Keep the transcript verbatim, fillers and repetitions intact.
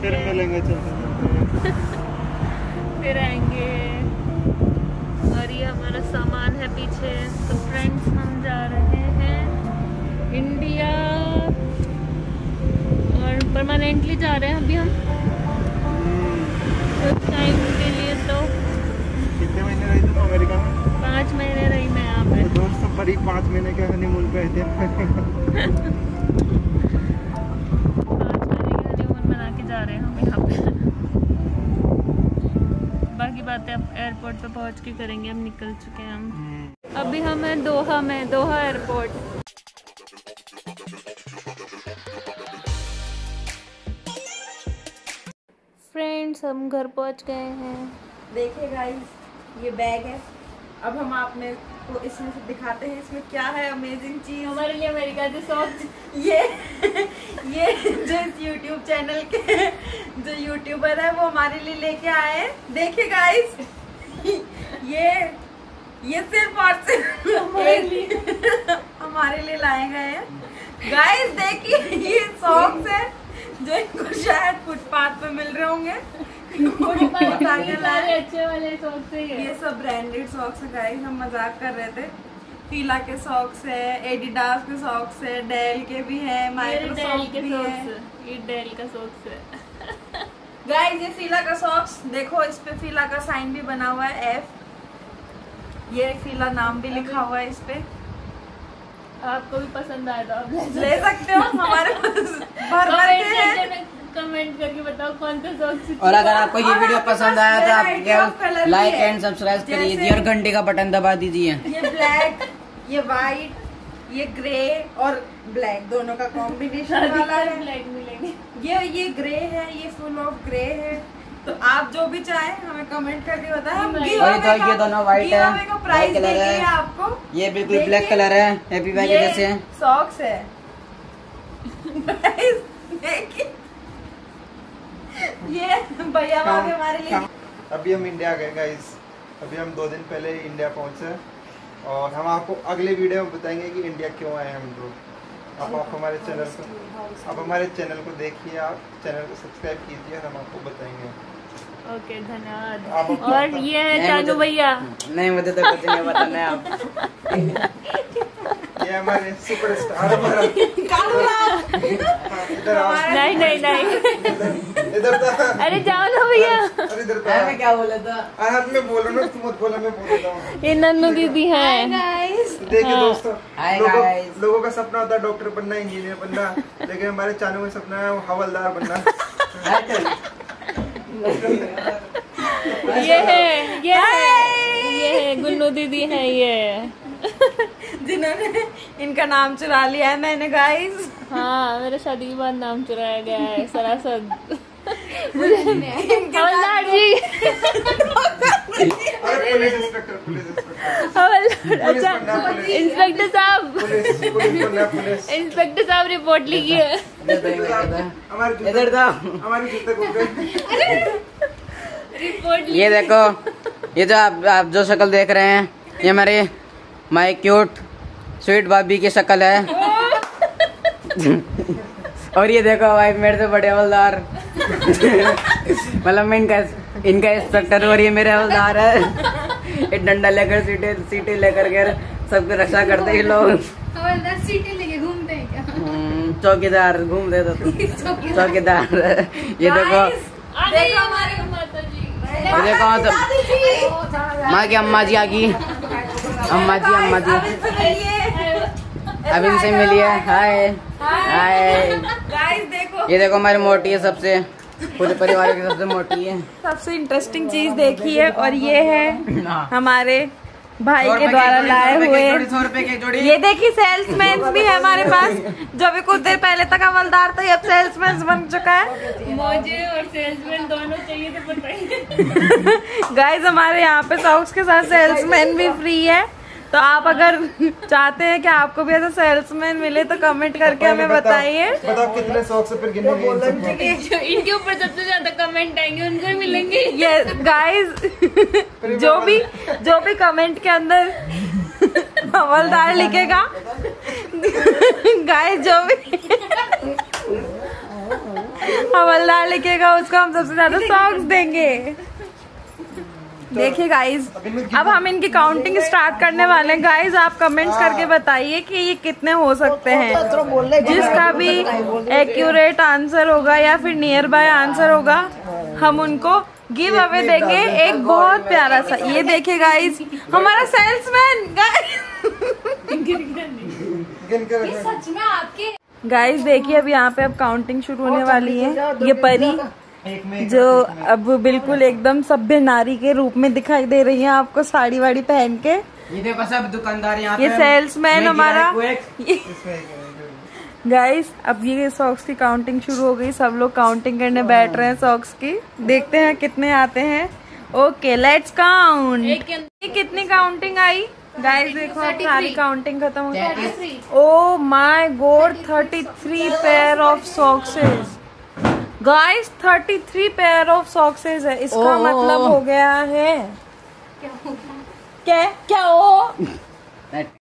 फिर मिलेंगे, चलते फिर आएंगे। और ये हमारा सामान है पीछे। तो फ्रेंड्स हम जा रहे हैं इंडिया और परमानेंटली जा रहे हैं अभी हम कुछ टाइम के लिए। तो कितने महीने रही तुम अमेरिका में? पाँच महीने रही मैं यहाँ पे। दोस्त सब बड़ी पाँच महीने के हनीमून पे थे। पाँच महीने की हनीमून बना के जा रहे हैं हम यहाँ पे। बाकी बातें अब एयरपोर्ट पे पहुँच के करेंगे। हम निकल चुके हैं हम। अभी हम हैं दोहा में, दोहा एयरपोर्ट। फ्रेंड्स हम घर पहुँच गए हैं। देखिए गाइस, ये बैग है। अब हम आपने को इसमें से दिखाते हैं इसमें क्या है अमेजिंग चीज हमारे लिए अमेरिका से सॉफ्ट। ये ये जो इस यूट्यूब चैनल के जो यूट्यूबर है वो हमारे लिए लेके आए हैं। देखिए गाइस, ये ये सिर्फ और सिर्फ हमारे लिए हमारे लिए लाए गए हैं। गाइस देखिए, ये सॉक्स है जो इनको शायद फुटपाथ पे मिल रहे होंगे। अच्छे वाले सॉक्स है ये। ये सब ब्रांडेड सॉक्स है गाइस, हम मजाक कर रहे थे। फीला के सॉक्स है, एडिडास के सॉक्स है, डेल के भी है, माइक्रोसॉफ्ट के भी है। ये डेल का सॉक्स है। गाइस ये फीला का सॉक्स देखो, इस पे फीला का साइन भी बना हुआ है, एफ। ये फीला नाम भी लिखा हुआ है इस पे। आपको भी पसंद आया तो आप ले सकते हो, हमारे पास भर भर के हैं। कमेंट करके बताओ कौन सा सॉक्स। और अगर आपको ये वीडियो पसंद आया तो आप लाइक एंड सब्सक्राइब करिए और घंटे का बटन दबा दीजिए। ये ब्लैक, ये व्हाइट, ये ग्रे और ब्लैक दोनों का कॉम्बिनेशन वाला है। ब्लैक मिलेंगे। ये ये ग्रे है, ये फुल ऑफ ग्रे है। तो आप जो भी चाहें हमें कमेंट करके बताएं। हम गिवअवे का ये दोनों व्हाइट है, गिवअवे का प्राइस कलर देंगे है आपको। ये बिल्कुल ब्लैक कलर है, हैप्पी बैग जैसे है। सॉक्स है। देखिए ये भैया भाभी हमारे लिए। अभी हम इंडिया गए गाइस। अभी हम दो दिन पहले इंडिया पहुंचे और हम आपको अगले वीडियो में बताएंगे कि इंडिया क्यों आए हम लोग। अब आप हमारे चैनल को अब हमारे चैनल को देखिए, आप चैनल को सब्सक्राइब कीजिए, हम आपको बताएंगे। ओके धन्यवाद। और ये है चानू भैया। नहीं मुझे तो कुछ नहीं बताना है आप। ये हमारे सुपरस्टार हमारा। इधर आओ। नहीं नहीं नहीं, इधर था। अरे जाओ ना भैया। अरे इधर था। मैं क्या बोला था? आज मैं बोल रहा हूँ, तुम मत बोला, मैं बोल रहा हूँ। ये नन्नू दीदी है। देखिए दोस्तों, Hi लोगों guys. लोगों का सपना होता है डॉक्टर बनना, इंजीनियर बनना, लेकिन हमारे चानू का सपना है हवलदार बनना। ये है ये है ये है गुन्नू दीदी है ये, जिन्होंने इनका नाम चुरा लिया है मैंने गाइस। हाँ मेरे शादी के बाद नाम चुराया गया है सरासर। हवलदार जी। पुलिस इंस्पेक्टर, पुलिस इंस्पेक्टर, हवलदार। अच्छा इंस्पेक्टर साहब, पुलिस पुलिस बनना, पुलिस इंस्पेक्टर साहब रिपोर्ट लिखिए। हमारे इधर था। हमारी जूते को गए। रिपोर्ट ये देखो, ये जो आप आप जो शक्ल देख रहे हैं, ये हमारे माय क्यूट स्वीट भाभी की शक्ल है। और ये देखो भाई मेरे से बड़े हवलदार। मतलब मैं इनका इनका इंस्पेक्टर और ये मेरे हवलदार है। ये डंडा लेकर सीटे सीटे लेकर के सबकी रक्षा करते हैं लोग। हवलदार सीटें लेके घूमते हैं क्या? चौकीदार घूम रहे तो चौकीदार। ये देखो, देखो हमारे माता जी। ये देखो तो माँ की अम्मा जी आ गई। अम्मा जी अम्मा जी अब इनसे मिलिए। हाय हाय। गाइस देखो, ये देखो हमारी मोटी है, सबसे पूरे परिवार की सबसे मोटी है। सबसे इंटरेस्टिंग चीज देखी है और ये है हमारे भाई के द्वारा लाए हुए। सौ रुपए की जोड़ी। ये देखिए सेल्समैन भी है हमारे पास, जो भी कुछ देर पहले तक हवलदार था, अब सेल्समैन बन चुका है। मुझे और सेल्समैन दोनों चाहिए तो बताइए। गाइस हमारे यहाँ पे सॉक्स के साथ सेल्समैन भी फ्री है, तो आप अगर चाहते हैं कि आपको भी ऐसा सेल्समैन मिले तो कमेंट करके हमें बताइए। बताओ कितने सॉक्स फिर गिनेंगे इन सबको? जो इनके ऊपर सबसे ज्यादा कमेंट आएंगे उनको ही मिलेंगे। ये गाइस जो भी जो भी कमेंट के अंदर हवलदार लिखेगा, गाइस जो भी हवलदार लिखेगा उसको हम सबसे ज्यादा सॉक्स देंगे। देखिए गाइज, अब हम इनकी काउंटिंग स्टार्ट करने वाले हैं। गाइज आप कमेंट्स करके बताइए कि ये कितने हो सकते हैं। जिसका भी एक्यूरेट आंसर होगा या फिर नियर बाय आंसर होगा, हम उनको गिव अवे देंगे एक बहुत प्यारा सा। ये देखिए गाइज, हमारा सेल्समैन सच में आपके गाइज देखिए, अब यहाँ पे अब काउंटिंग शुरू होने वाली है। ये परी जो अब बिल्कुल एकदम सभ्य नारी के रूप में दिखाई दे रही है आपको, साड़ी वाड़ी पहन के। ये देखो सब दुकानदार यहाँ ये सेल्समैन हमारा। इसमें गाइस अब ये सॉक्स की काउंटिंग शुरू हो गई, सब लोग काउंटिंग करने बैठ रहे हैं सॉक्स की। देखते हैं कितने आते हैं। Okay let's count. ये कितनी काउंटिंग आई गाइस? देखो अब सारी काउंटिंग खत्म हो गई। Oh my God, thirty three pair of sockses guys, thirty three pair of sockses है। इसका मतलब हो गया है क्या क्या हो